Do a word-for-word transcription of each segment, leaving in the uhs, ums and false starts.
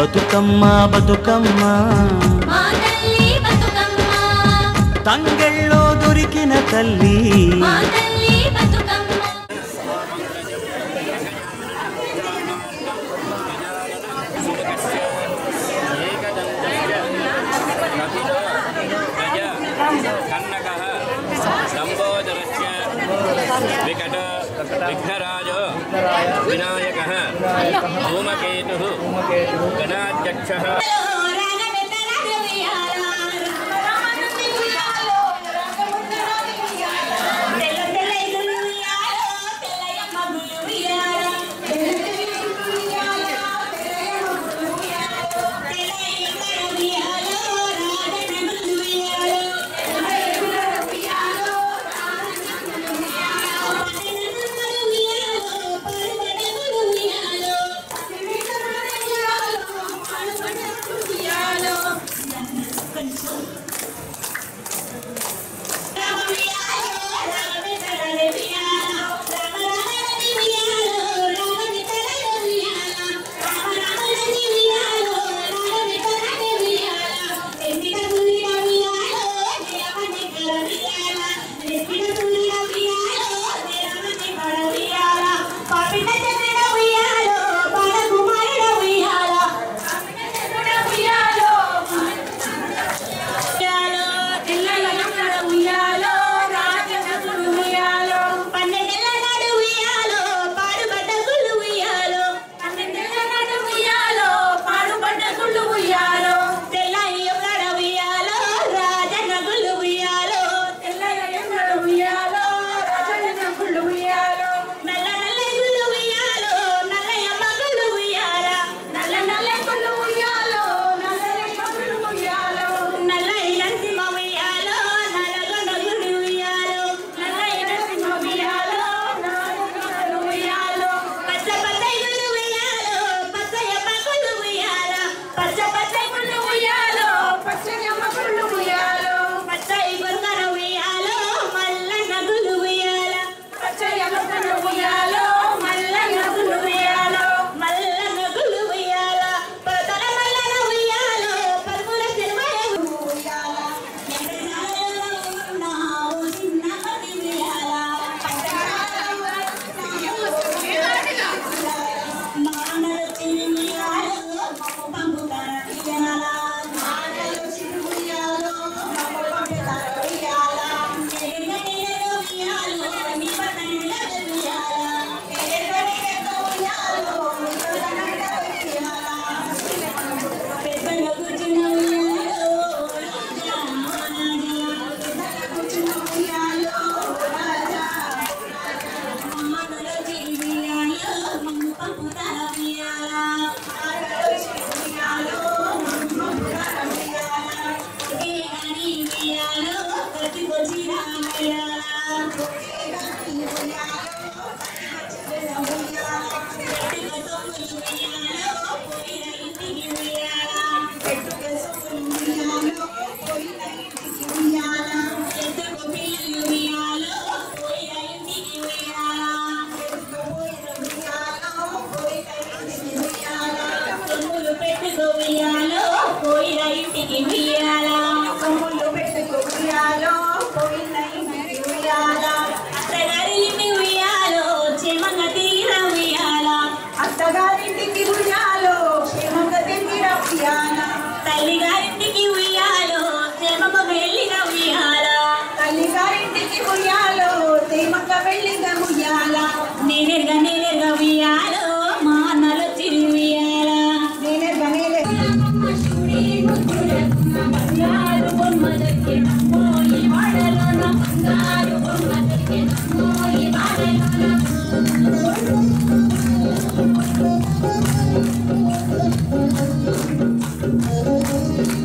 బతుకమ్మ బతుకమ్మ మా తల్లి బతుకమ్మ తంగెళ్ళో దొరికిన తల్లి మా తల్లి బతుకమ్మ विकट विघ्नराज विनायक धूमकेतु गणाध्यक्ष Thank you.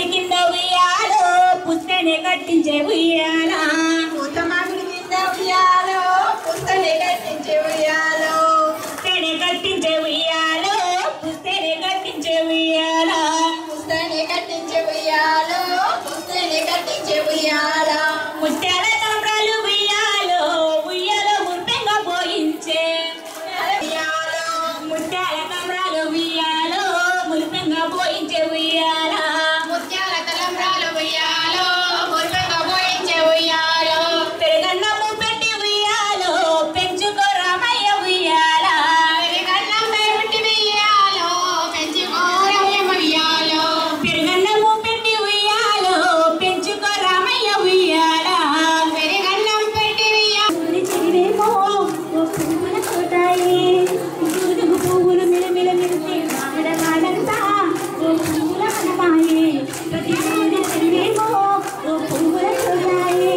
కింద ఉయ్యాలో పుస్తనే కట్టించే ఉయ్యాలా పూత మామిడి కింద ఉయ్యాలో పుస్తనే కట్టించే ఉయ్యాలో పుస్తనే కట్టించే ఉయ్యాలో పుస్తనే కట్టించే ఉయ్యాలా పుస్తనే కట్టించే ఉయ్యాలో పుస్తనే కట్టించే ఉయ్యాలా ముత్యాల తామ్రాలు ఉయ్యాలో ఉయ్యాలో మురిపెంగా పోయించే ఉయ్యాలో ముత్యాల తామ్రాలు ఉయ్యాలో మురిపెంగా పోయించే ఉయ్యాలా ముత్యాల తలంబ్రాలు ఉయ్యాలో మురిపెంగా పోయించే ఉయ్యాలో పెరుగన్నము పెట్టి ఉయ్యాలో పెంచుకో రామయ్య ఉయ్యాలా పెరుగన్నం పెట్టి ఉయ్యాలో పెంచుకో రామయ్య ఉయ్యాలో పెరుగన్నము పెట్టి ఉయ్యాలో పెంచుకో రామయ్య ఉయ్యాలా పెరుగన్నం పెట్టి ఉయ్యాలో చిరివేమో పువ్వుల తోటాయి చూడుగు పువ్వులు మిలమిల మిలిసే మామిడ కాడంతా ఓ పువ్వుల వనమాయే ప్రతి పువ్వుల చిరివేమో ఓ పువ్వుల తోటాయి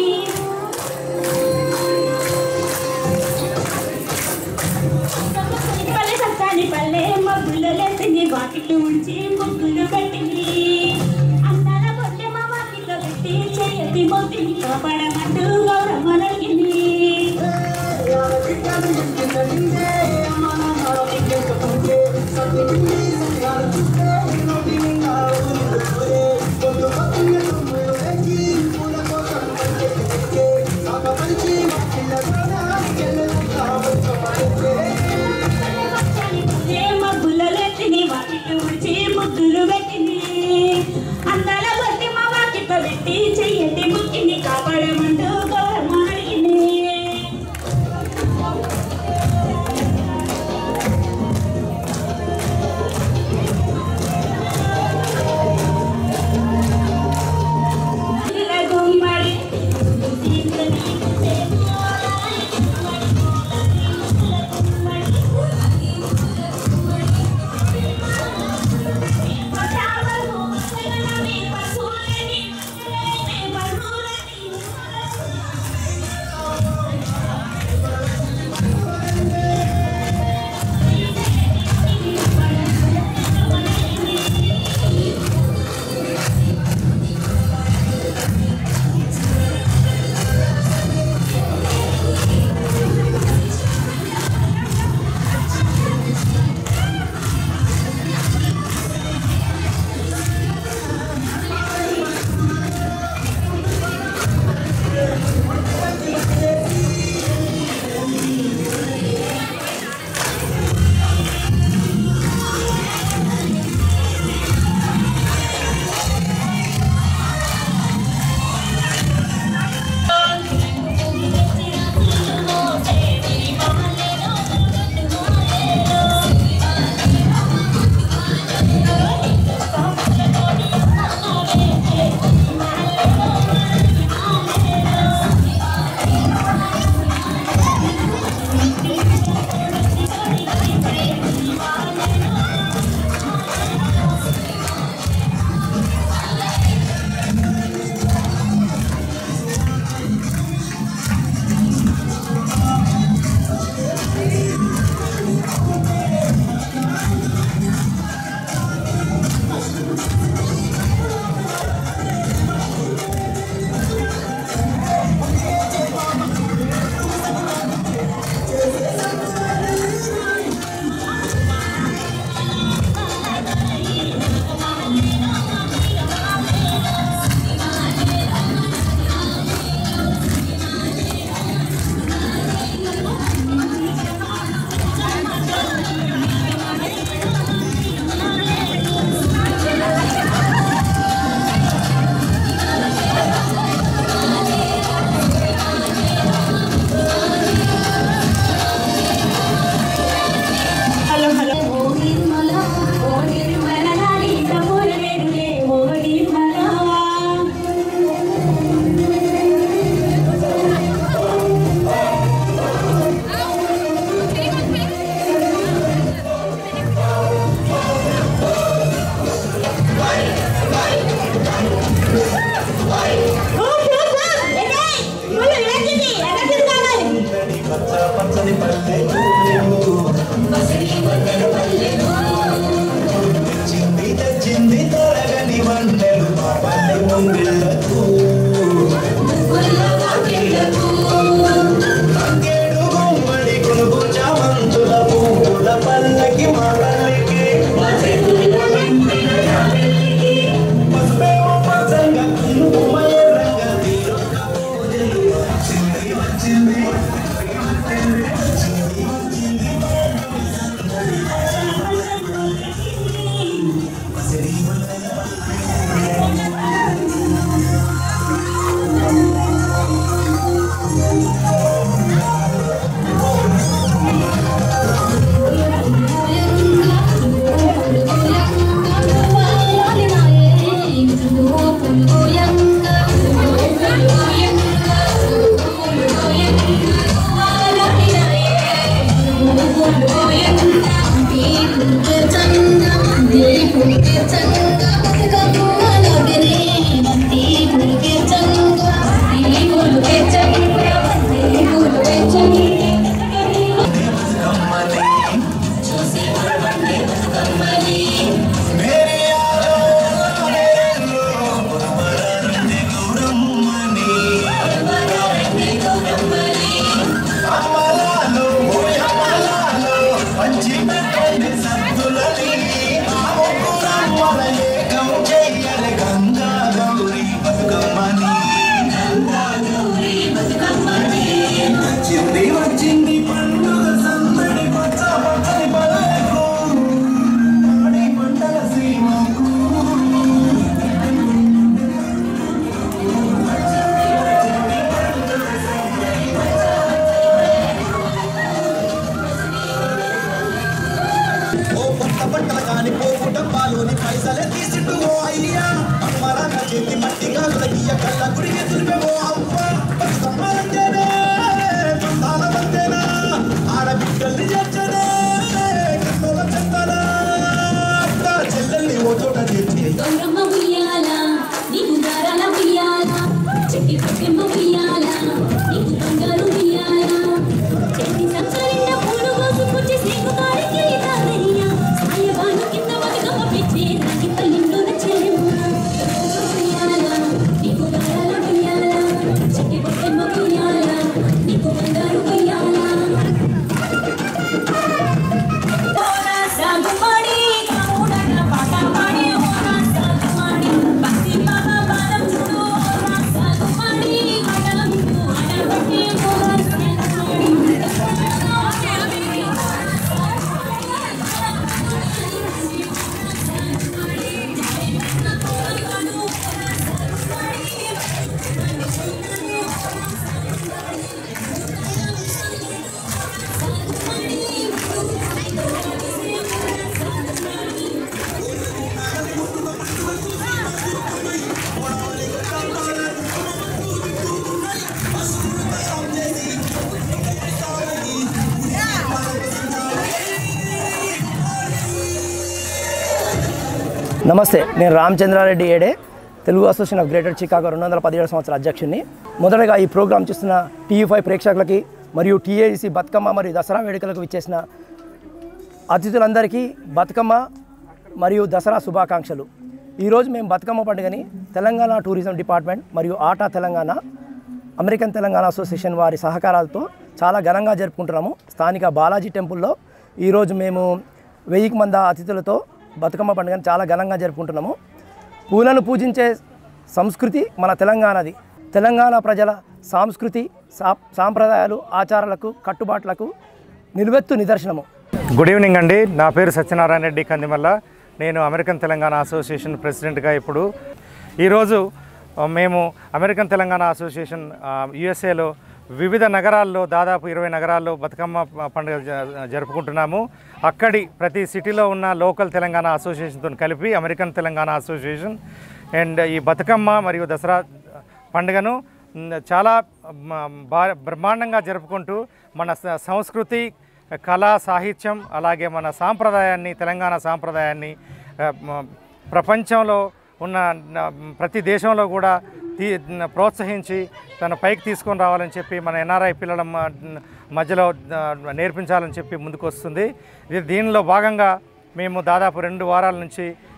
పల్లె సత్తాని పల్లె మబ్బుల్లో లేసింది వాకిట్లు ఉంచి ముగ్గులు కట్టింది అందాల పొట్టె మా వాకిట్లో పెట్టి చేయతి మొత్తిని కాపాడమంటూ గౌరమ్మ నలిగింది మబ్బుల్లో లేసింది వాకిట్లు ఉంచి ముగ్గులు పెట్టింది అందాల పొట్టె మా వాకిట్లో పెట్టి చెయ్యటి ముక్కిని కాపాడమంటూ గౌరమ్మ అడిగింది గుమ్మడి నమస్తే, నేను రామచంద్రారెడ్డి ఏడే, Telugu association of greater Chicago రెండు వందల పదిహేడు సంవత్సరాల అధ్యక్షుడిని. మొదటగా ఈ ప్రోగ్రాం చూస్తున్న టీవీ ఫైవ్ ప్రేక్షకులకి మరియు టీఏసీ బతుకమ్మ మరియు దసరా వేడుకలకు విచ్చేసిన అతిథులందరికీ బతుకమ్మ మరియు దసరా శుభాకాంక్షలు. ఈరోజు మేము బతుకమ్మ పండుగని తెలంగాణ టూరిజం డిపార్ట్మెంట్ మరియు ఆటా తెలంగాణ, అమెరికన్ తెలంగాణ అసోసియేషన్ వారి సహకారాలతో చాలా ఘనంగా జరుపుకుంటున్నాము. స్థానిక బాలాజీ టెంపుల్లో ఈరోజు మేము వెయ్యికి మంది అతిథులతో బతుకమ్మ పండుగను చాలా ఘనంగా జరుపుకుంటున్నాము. పూలను పూజించే సంస్కృతి మన తెలంగాణది. తెలంగాణ ప్రజల సాంస్కృతి, సా సాంప్రదాయాలు, ఆచారాలకు, కట్టుబాట్లకు నిలువెత్తు నిదర్శనము. గుడ్ ఈవినింగ్ అండి. నా పేరు సత్యనారాయణ రెడ్డి కందిమల్ల. నేను అమెరికన్ తెలంగాణ అసోసియేషన్ ప్రెసిడెంట్గా ఇప్పుడు ఈరోజు మేము అమెరికన్ తెలంగాణ అసోసియేషన్ యుఎస్ఏలో వివిధ నగరాల్లో, దాదాపు ఇరవై నగరాల్లో బతుకమ్మ పండుగ జరుపుకుంటున్నాము. అక్కడి ప్రతి సిటీలో ఉన్న లోకల్ తెలంగాణ అసోసియేషన్తో కలిపి అమెరికన్ తెలంగాణ అసోసియేషన్ అండ్ ఈ బతుకమ్మ మరియు దసరా పండుగను చాలా బ్రహ్మాండంగా జరుపుకుంటూ మన సంస్కృతి, కళా, సాహిత్యం, అలాగే మన సాంప్రదాయాన్ని, తెలంగాణ సాంప్రదాయాన్ని ప్రపంచంలో ఉన్న ప్రతి దేశంలో కూడా తీ ప్రోత్సహించి తన పైకి తీసుకొని రావాలని చెప్పి మన ఎన్ఆర్ఐ పిల్లల మధ్యలో నేర్పించాలని చెప్పి ముందుకు వస్తుంది. ఇది దీనిలో భాగంగా మేము దాదాపు రెండు వారాల నుంచి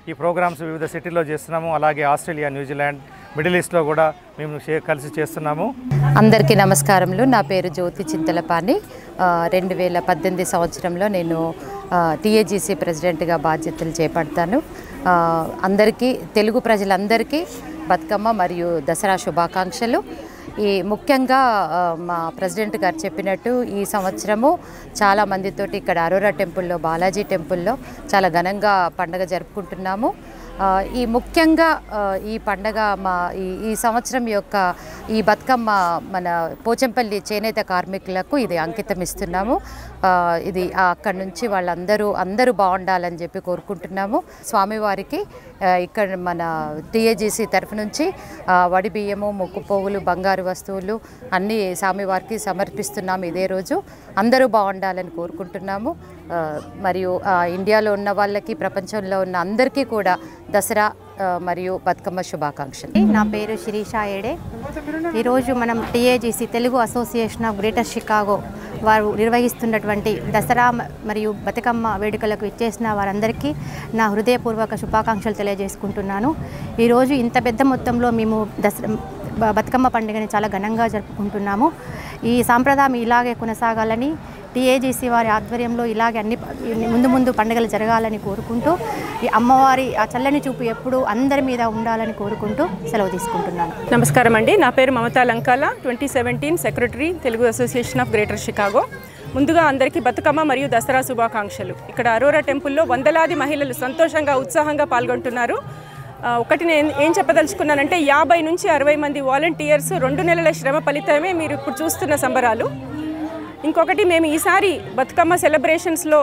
ఈ ప్రోగ్రామ్స్ వివిధ సిటీలో చేస్తున్నాము. అలాగే ఆస్ట్రేలియా, న్యూజిలాండ్, మిడిల్ ఈస్ట్లో కూడా మేము కలిసి చేస్తున్నాము. అందరికీ నమస్కారములు. నా పేరు జ్యోతి చింతలపాని. రెండు వేల పద్దెనిమిది సంవత్సరంలో నేను టీఏజీసీ ప్రెసిడెంట్గా బాధ్యతలు చేపడతాను. అందరికీ, తెలుగు ప్రజలందరికీ బతుకమ్మ మరియు దసరా శుభాకాంక్షలు. ఈ ముఖ్యంగా మా ప్రెసిడెంట్ గారు చెప్పినట్టు ఈ సంవత్సరము చాలా మందితోటి ఇక్కడ అరోరా టెంపుల్లో, బాలాజీ టెంపుల్లో చాలా ఘనంగా పండుగ జరుపుకుంటున్నాము. ఈ ముఖ్యంగా ఈ పండగ మా ఈ ఈ సంవత్సరం యొక్క ఈ బతుకమ్మ మన పోచంపల్లి చేనేత కార్మికులకు ఇది అంకితం ఇస్తున్నాము. ఇది అక్కడి నుంచి వాళ్ళందరూ అందరూ బాగుండాలని చెప్పి కోరుకుంటున్నాము. స్వామివారికి ఇక్కడ మన టీఏజీసీ తరఫు నుంచి వడి బియ్యము, ముక్కు పోగులు, బంగారు వస్తువులు అన్నీ స్వామివారికి సమర్పిస్తున్నాము. ఇదే రోజు అందరూ బాగుండాలని కోరుకుంటున్నాము. మరియు ఇండియాలో ఉన్న వాళ్ళకి, ప్రపంచంలో ఉన్న అందరికీ కూడా దసరా మరియు బతుకమ్మ శుభాకాంక్షలు. నా పేరు శిరీష ఏడే. ఈరోజు మనం TAGC Telugu association of greater Chicago వారు నిర్వహిస్తున్నటువంటి దసరా మరియు బతుకమ్మ వేడుకలకు ఇచ్చేసిన వారందరికీ నా హృదయపూర్వక శుభాకాంక్షలు తెలియజేసుకుంటున్నాను. ఈరోజు ఇంత పెద్ద మొత్తంలో మేము దసరా బతుకమ్మ పండుగని చాలా ఘనంగా జరుపుకుంటున్నాము. ఈ సాంప్రదాయం ఇలాగే కొనసాగాలని, టీఏజీసీ వారి ఆధ్వర్యంలో ఇలాగే అన్ని ముందు ముందు పండుగలు జరగాలని కోరుకుంటూ, ఈ అమ్మవారి ఆ చల్లని చూపు ఎప్పుడు అందరి మీద ఉండాలని కోరుకుంటూ సెలవు తీసుకుంటున్నాను. నమస్కారం అండి. నా పేరు Mamata Lankala, twenty seventeen secretary, Telugu association of greater Chicago. ముందుగా అందరికీ బతుకమ్మ మరియు దసరా శుభాకాంక్షలు. ఇక్కడ అరోరా టెంపుల్లో వందలాది మహిళలు సంతోషంగా, ఉత్సాహంగా పాల్గొంటున్నారు. ఒకటి నేను ఏం చెప్పదలుచుకున్నానంటే, యాభై నుంచి అరవై మంది వాలంటీర్స్, రెండు నెలల శ్రమ ఫలితమే మీరు ఇప్పుడు చూస్తున్న సంబరాలు. ఇంకొకటి, మేము ఈసారి బతుకమ్మ సెలబ్రేషన్స్లో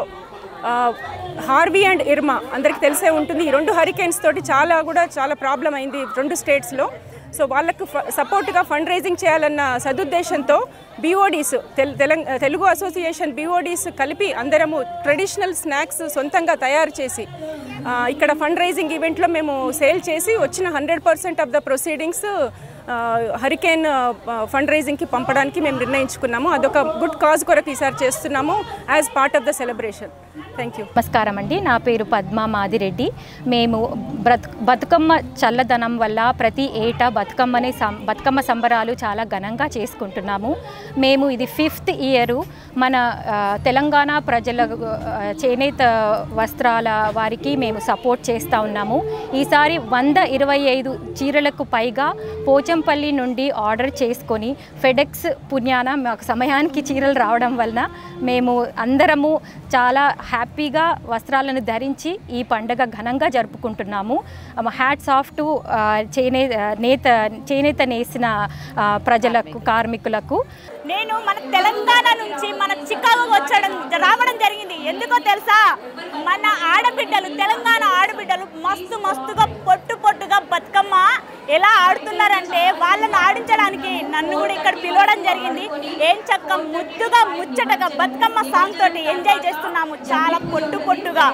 హార్వీ అండ్ ఇర్మా అందరికీ తెలిసే ఉంటుంది, ఈ రెండు హరికేన్స్ తోటి చాలా కూడా చాలా ప్రాబ్లం అయింది రెండు స్టేట్స్లో. సో వాళ్ళకు సపోర్ట్గా ఫండ్ రైజింగ్ చేయాలన్న సదుద్దేశంతో BODs Telangana Telugu association BODs కలిపి అందరము ట్రెడిషనల్ స్నాక్స్ సొంతంగా తయారు చేసి ఇక్కడ ఫండ్ రైజింగ్ ఈవెంట్లో మేము సేల్ చేసి వచ్చిన hundred percent of the proceedings hurricane fund రైజింగ్కి పంపడానికి మేము నిర్ణయించుకున్నాము. అదొక గుడ్ కాజ్ కొరకు ఈసారి చేస్తున్నాము as part of the celebration. Thank you. నమస్కారం అండి. నా పేరు పద్మ మాదిరెడ్డి. మేము బతుకమ్మ చల్లదనం వల్ల ప్రతి ఏటా బతుకమ్మని సం బతుకమ్మ సంబరాలు చాలా ఘనంగా చేసుకుంటున్నాము. మేము ఇది ఫిఫ్త్ ఇయరు మన తెలంగాణ ప్రజల చేనేత వస్త్రాల వారికి మేము సపోర్ట్ చేస్తూ ఉన్నాము. ఈసారి వంద ఇరవై ఐదు చీరలకు పైగా పోచంపల్లి నుండి ఆర్డర్ చేసుకొని ఫెడెక్స్ పుణ్యాన మాకు సమయానికి చీరలు రావడం వలన మేము అందరము చాలా హ్యాపీగా వస్త్రాలను ధరించి ఈ పండుగ ఘనంగా జరుపుకుంటున్నాము. హ్యాట్స్ ఆఫ్ టు చేనే నేత చేనేత నేసిన ప్రజలకు, కార్మికులకు. నేను మన తెలంగాణ నుంచి మన చికాగో వచ్చడం రావడం జరిగింది. ఎందుకో తెలుసా, మన ఆడబిడ్డలు, తెలంగాణ ఆడబిడ్డలు మస్తు మస్తుగా పొట్టు పొట్టుగా బతుకమ్మ ఎలా ఆడుతున్నారంటే వాళ్ళని ఆడించడానికి నన్ను కూడా ఇక్కడ పిలవడం జరిగింది. ఏం చక్క ముద్దుగా ముచ్చటగా బతుకమ్మ సాంగ్ తోటి ఎంజాయ్ చేస్తున్నాము చాలా పొట్టు పొట్టుగా.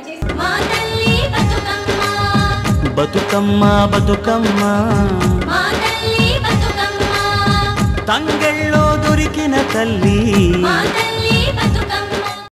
బతుకమ్మ బతుకమ్మ తంగెళ్ళో దొరికిన తల్లి.